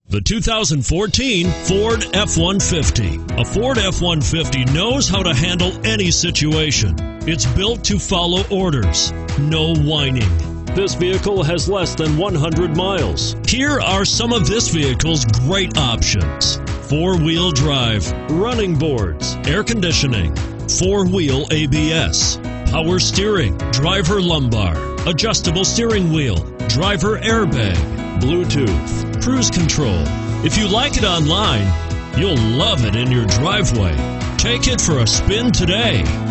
The 2014 Ford F-150. A Ford F-150 knows how to handle any situation. It's built to follow orders, no whining. This vehicle has less than 100 miles. Here are some of this vehicle's great options: four-wheel drive, running boards, air conditioning, four-wheel ABS, power steering, driver lumbar, adjustable steering wheel, driver airbag, Bluetooth, cruise control. If you like it online, you'll love it in your driveway. Take it for a spin today.